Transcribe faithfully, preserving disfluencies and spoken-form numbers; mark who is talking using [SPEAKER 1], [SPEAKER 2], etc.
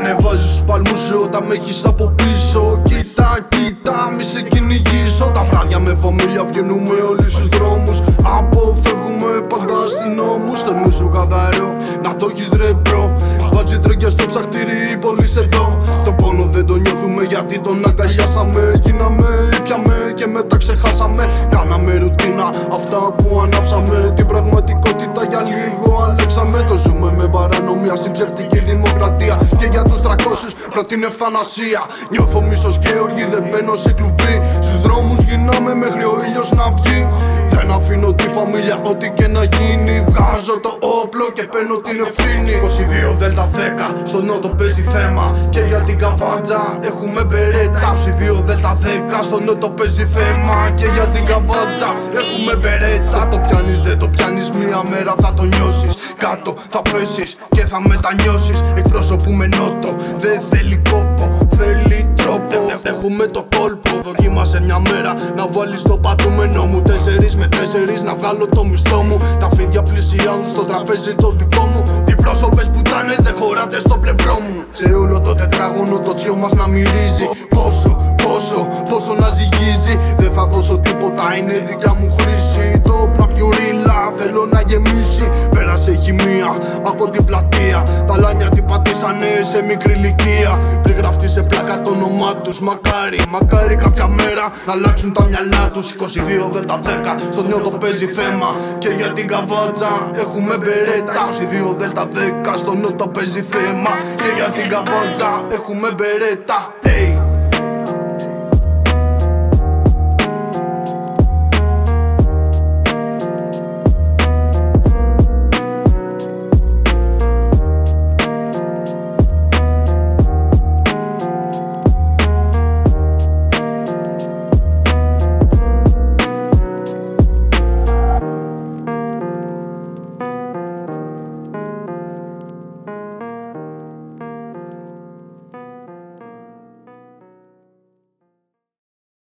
[SPEAKER 1] ανεβάζεις τους παλμούς σου όταν με έχεις από πίσω. Κοίτα, κοίτα, μη σε κυνηγήσω. Τα βράδια με φαμίλια βγαίνουμε όλοι στους δρόμους. Αποφεύγουμε πάντα αστυνόμους. Θερμού σου καθαρό, να το έχεις ρε μπρο. Βάζει τρέκια στο ψαχτήρι, οι πόλεις εδώ. Το πόνο δεν το νιώθουμε γιατί τον αγκαλιάσαμε. Γίναμε, ήπιαμε και μετά ξεχάσαμε. Κάναμε ρουτίνα αυτά που ανάψαμε. Την πραγματικότητα για λίγο αλλάξαμε. Το ζούμε με παρανομία στην ψευτική δημοκρατία. Και για τους τριακόσιους προτείνει ευθανασία. Νιώθω μίσος και οργή, δεν μπαίνω σε κλουβί. Στους δρόμους γυρνάμε μέχρι ο ήλιος να βγει. Δεν αφήνω τη φαμίλια ό,τι και να γίνει. Βγάζω το όπλο και παίρνω την ευθύνη. είκοσι δύο δέλτα δέκα, στο νότο παίζει θέμα. Και για την καβάτζα έχουμε μπερέτα. είκοσι δύο δέλτα δέκα, στο νότο παίζει θέμα. Και για την καβάτζα έχουμε μπερέτα. Το πιάνεις δεν το πιάνεις, μία μέρα θα το νιώσεις. Κάτω θα πέσεις και θα μετανιώσεις. Εκπροσωπούμε νότο, δεν θέλει κόπο, θέλει τρόπο. Έχουμε το κόλπο, δοκίμασε μια μέρα να βάλεις το πατούμενο μου. Τέσσερις με τέσσερις να βγάλω το μισθό μου. Τα φίδια πλησιάζουν στο τραπέζι το δικό μου. Οι πρόσωπες πουτάνες δεν χωράτε στο πλευρό μου. Σε όλο το τετράγωνο το τσιό μας να μυρίζει. Πόσο, πόσο, πόσο να ζυγίζει. Δεν θα δώσω τίποτα, είναι δικιά μου χρήση. Το πλαπιουρίλα θέλω να γεμίσει. Πέρασε η χημεία από την πλατεία. Τα λάνια την πατήσανε σε μικρή ηλικία. Πριν γραφτεί σε πλάκα το όνομά τους. Μακάρι, μακάρι κάποια μέρα να αλλάξουν τα μυαλά τους. είκοσι δύο δέλτα δέκα, στο νιώτο παίζει θέμα. Και για την καβάτζα έχουμε μπερέτα. είκοσι δύο δέλτα δέκα, στο νιώτο παίζει θέμα. Και για την καβάτζα έχουμε μπερέτα. Hey.